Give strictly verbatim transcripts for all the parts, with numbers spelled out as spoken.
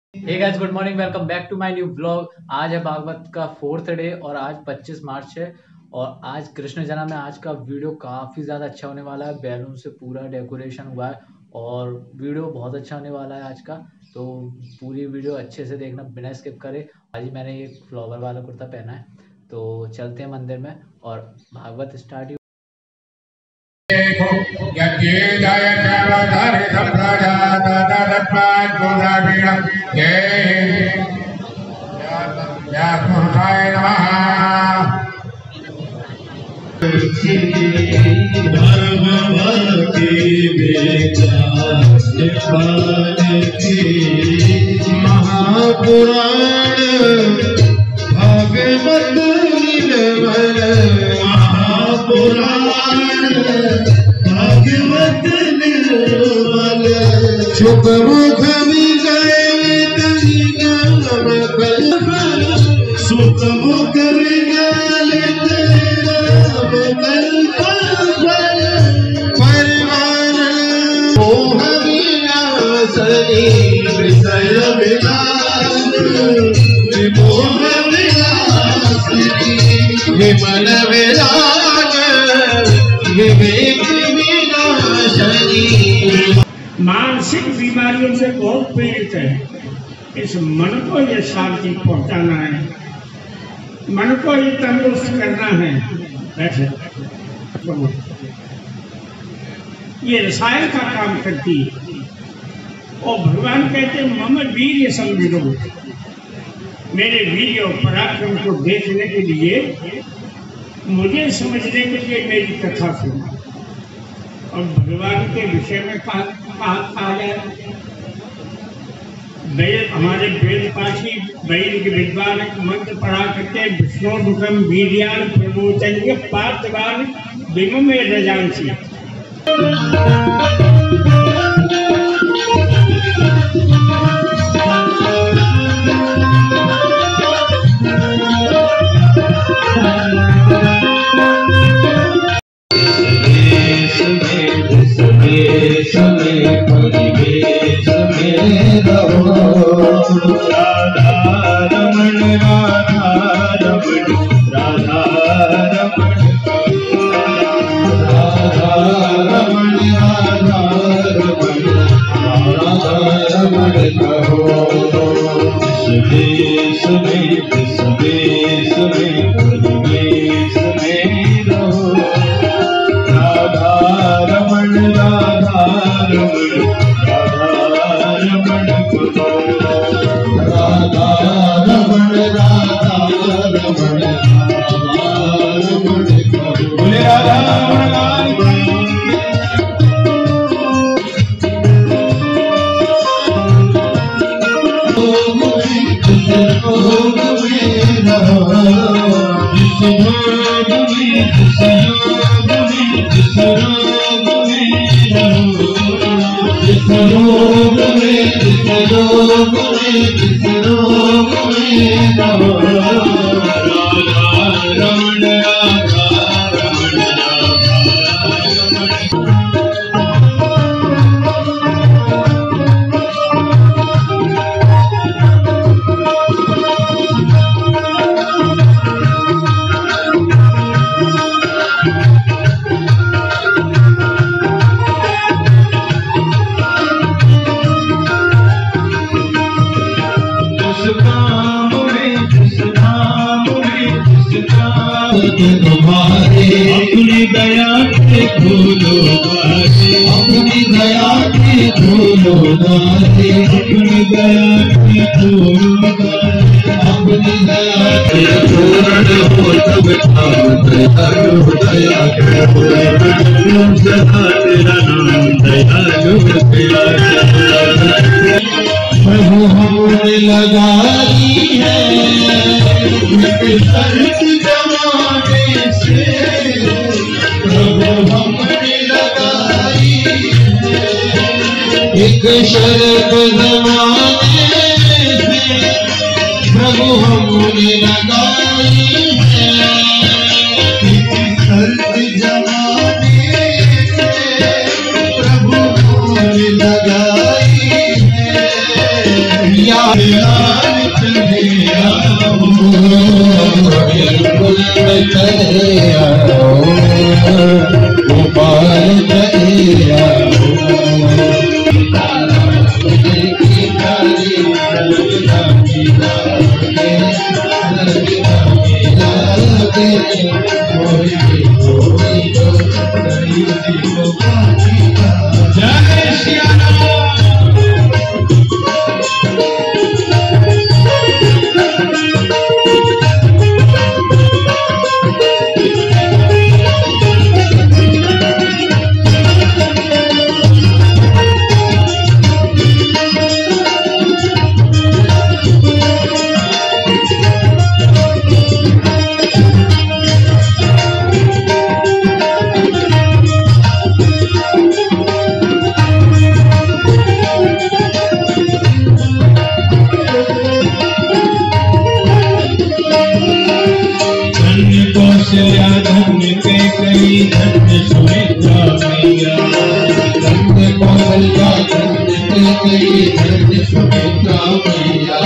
Hey guys, good morning, welcome back to my new vlog. आज है भागवत का fourth day और आज पच्चीस मार्च है और आज कृष्ण जन्म है। आज का वीडियो काफ़ी ज़्यादा अच्छा होने वाला है। बैलून से पूरा डेकोरेशन हुआ है और वीडियो बहुत अच्छा होने वाला है आज का। तो पूरी वीडियो अच्छे से देखना बिना स्किप करे। आज ही मैंने ये फ्लावर वाला कुर्ता पहना है। तो चलते हैं मंदिर में और भागवत स्टार्ट। महापुराण भागवत निर्मल, महापुराण भागवत निर्मल, सुख मुख विजय सुख मुख विजय परिवार मोह विनाशनी विषय विलास मोह विलासिनी विमल विराग विवेक विनाशनी। मानसिक बीमारियों से बहुत पीड़ित है। इस मन को ये शांति पहुंचाना है, मन को ये तंदुरुस्त करना है। बैठे, ये रसायन का काम करती है और भगवान कहते मम वीर्य संविदो, मेरे वीर्य और पराक्रम को देखने के लिए, मुझे समझने के लिए मेरी कथा सुनो। और भगवान के विषय में कहा कहा गया, वेद हमारे वेद पाठी वैद के विद्वान मंत्र पढ़ा करके विष्णु मुखम वीर्यान प्रमोचन पार्थवान विमम में रजांसी। अपनी दया के धूलो दासे, अपनी दया के धूलो दासे, अपनी दया के धूलो दासे, अपनी दया के पूर्ण हो तब ठाम दयालु दया के पूर्ण सदा तेरा नाम दयालु तेरा। प्रभु हमने लगाई है जमाने से, प्रभु हमने लगाई एक शर्त जमाने से, प्रभु हमने लगाई है एक शर्त जमाने से, प्रभु हमने लगाई है। यार चले आओ बिल्कुल चले आओ गोपाल चले आओ जय श्री धन्य के कई धन्य सुमित्रा मैया धन्य कौशल्या धन्य के कई धन्य सुमित्रा मैया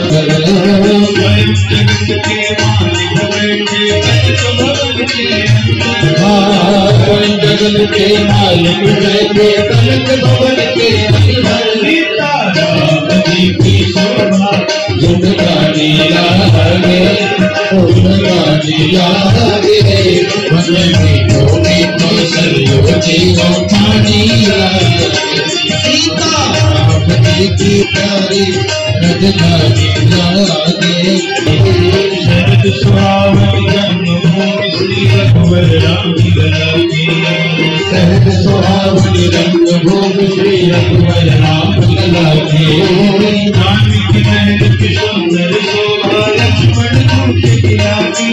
जगत के मालिक बैठे कनक भवन के अंदर जगत के मालिक बैठे कनक भवन के अंदर सीता राम जी की शोभा जिंदगानी लागे जिंदगानी लागे मन में कोई कौशल्यो जीवो पानी लागे सीता राम जी की प्यारी जिंदगानी लागे शरद सुहावनी जन्मभूमि श्री रघुवर राम जी लागे शरद सुहावनी जन्मभूमि श्री रघुवर राम जी लागे जानकी महल की सुंदर शोभा लक्ष्मण मूर्ति की आकी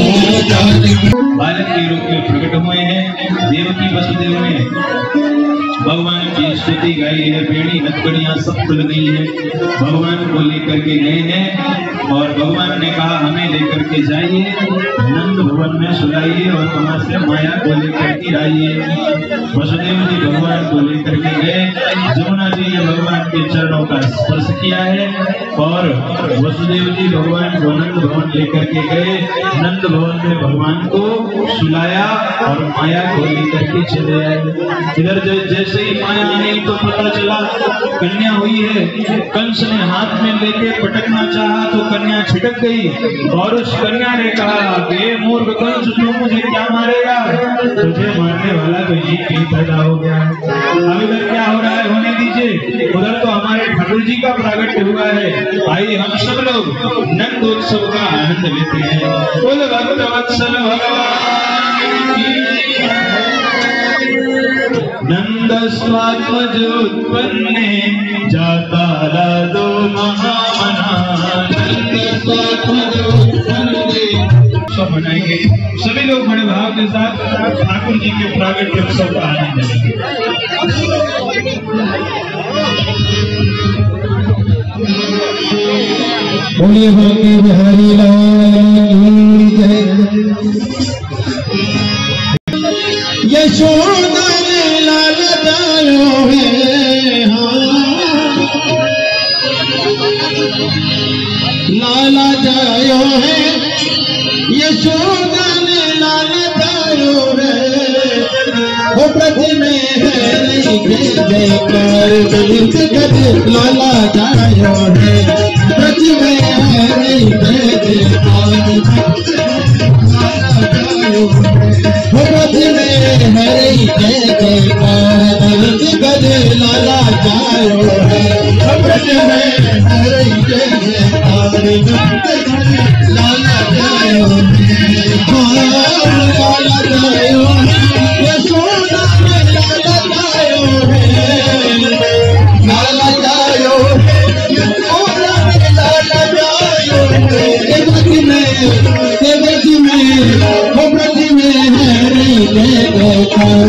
बालक के रूप में प्रकट हुए हैं। देवकी वसुदेव ने भगवान की स्तुति गाई है, बेड़ी नटकड़ियां सब खुल गई है, भगवान को लेकर के गए हैं और भगवान ने कहा हमें लेकर के जाइए नंद भवन में सुलाइए और वहां से माया को लेकर के आइए। वसुदेव जी भगवान को लेकर के गए, जमुना जी ने भगवान के चरणों का स्पर्श किया है और वसुदेव जी भगवान को नंद भवन लेकर के गए, नंद भवन में भगवान को सुलाया और माया को लेकर के चले आए। इधर जैसे ही माया आई तो पता चला कन्या हुई है, कंस ने हाथ में लेके पटकना चाहा तो कन्या छिटक गई और उस कन्या ने कहा कि मूर्ख कंस तू मुझे क्या मारेगा, तुझे मारने वाला तो ये कहीं पैदा हो गया है। अब इधर क्या हो रहा है होने दीजिए, उधर तो हमारे ठाकुर जी का प्रागट्य हुआ है। आइए हम सब लोग नंद उत्सव का आनंद लेते हैं। बोल भक्त वत्सल भगवान की नंद स्वात्मज उत्पन्ने जाता दो महामना नंद स्वात्मज उत्पन्ने सब मनाएंगे। सभी लोग बड़े भाव के साथ ठाकुर जी के प्रागट्य उत्सव का आनंद लेंगे। बोलिए बाकी बिहारी लाल जय। यशोदा ने लाल जायो है लाला जायो है, यशोदा ने लाल जायो है, वो ब्रज में है नहीं जयकार गलित गज लाला जायो है, ब्रज में है नहीं जयकार वो ब्रज में है नहीं जयकार गलित गज लाला जायो है, ब्रज में है नहीं जयकार लाला जायो है, लाला जायो है, यशोदा में लाला जायो है, लाला जायो है, यशोदा में लाला जायो है, ब्रज में ब्रज में वो ब्रज में है नहीं जयकार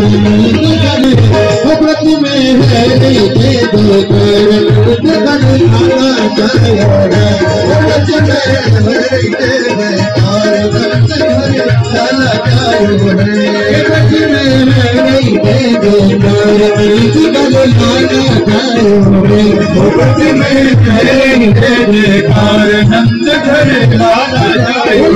वो ब्रज में है नहीं जयकार लाला जायो है ब्रज में हरि के जयकार नंद घर लाला जायो है ब्रज में हरि के जयकार नंद घर लाला जायो है ब्रज में हरि के जयकार नंद घर लाला जायो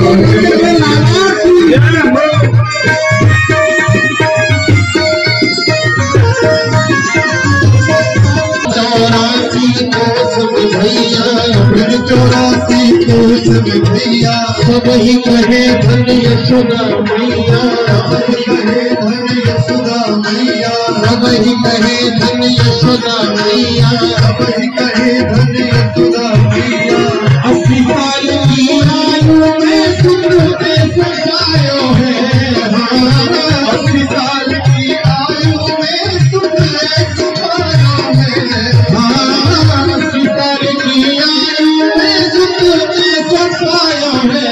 चौरासी कोस में भैया चौरासी कोस में भैया सब ही कहे धन यशोदा मैया सब ही कहे धन यशोदा मैया सब ही कहे धन यशोदा मैया सब ही कहे धन यशोदा मैया अस्सी साल की आयु में सुख में सजायो है अस्सी साल की आयु में सुख में सजायो है अस्सी साल की आयु में सुख में सजायो है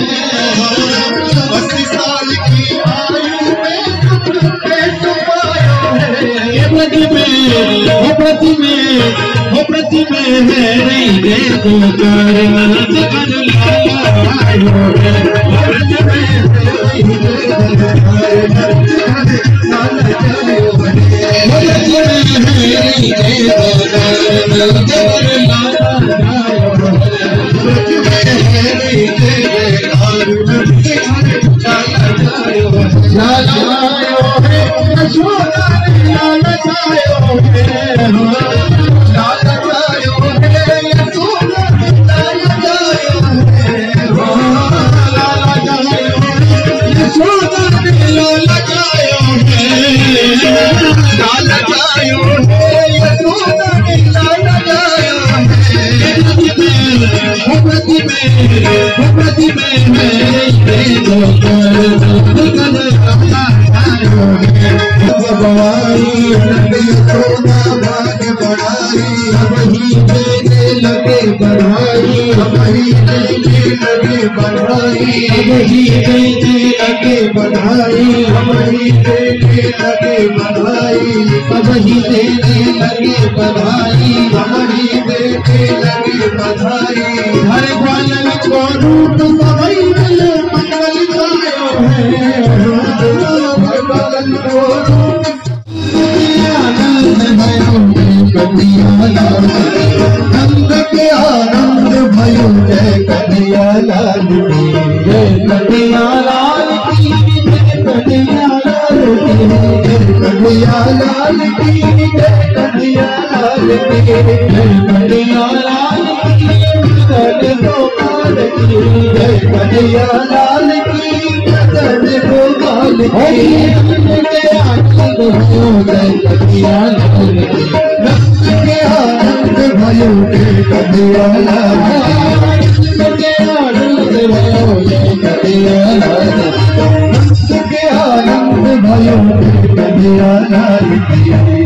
अस्सी साल की आयु में सुख में सजायो है ये ब्रज में हो ब्रज में हो ब्रज में है नहीं देखो कर नंद घर लाला आयो है ब्रज में नहीं देखो कर नंद घर लाला आयो है ब्रज में नहीं देखो कर नंद घर लाला आयो है ब्रज में नहीं देखो कर नंद घर लाला आयो है लाला आयो है यशोदा लाला आयो है लाला आयो है यशोदा लाला आयो है लाला आयो है यशोदा लाला आयो है लाला आयो है यशोदा लाला आयो है हो ब्रज में हो ब्रज में मेरे देखो कर नंद लाला आयो है बड़ाई नंदी यशोदा भाग बढ़ाई अब ही देने लगे बढ़ाई अब ही देने लगे बढ़ाई अब ही देने लगे बढ़ाई अब ही देने लगे बढ़ाई अब ही देने लगे बढ़ाई अब ही देने लगे बढ़ाई हर बालन को रूप सभई मिल मंगल गायो है हर बालन को रूप आनंद भयो कन्हैया लाल नंद के आनंद भयो जय कन्हैया लाल की जय कन्हैया लाल की जय कन्हैया लाल की जय कन्हैया लाल की जय कन्हैया लाल की जय कन्हैया लाल की जय गोपाल की जय कन्हैया लाल की जय गोपाल की के आनंद भयो जय कन्हैया लाल की नंद के आनंद भयो जय कन्हैया लाल नंद के आनंद भयो जय कन्हैया लाल नंद के आनंद भयो जय कन्हैया लाल की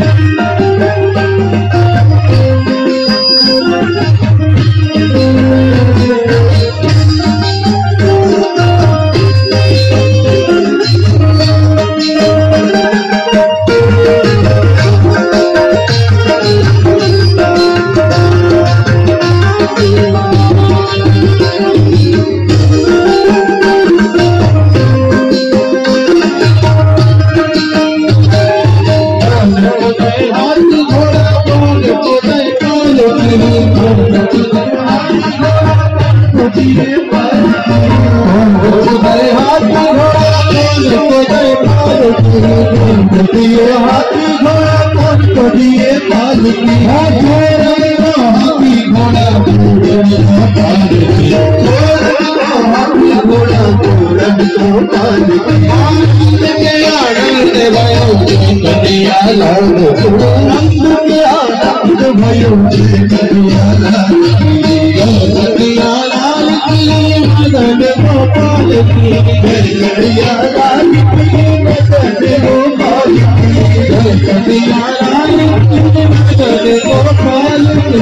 हाथी घोड़ा कौन को दिए पाल की हाथी घोड़ा पाल की हाथी घोड़ा पूरन को पाल की के आनंद भयो कन्हैया लाल नंद के आनंद भयो कन्हैया लाल कन्हैया लाल की मदन गोपाल की कन्हैया लाल की मदन गोपाल की कन्हैया लाल की मदन गोपाल की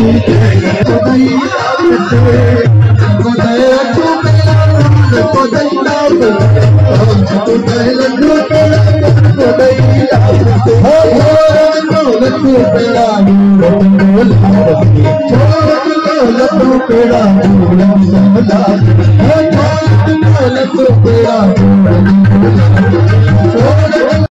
दौलत पेड़ा ढूंढ समझा धन दौलत पेड़ा ढूंढ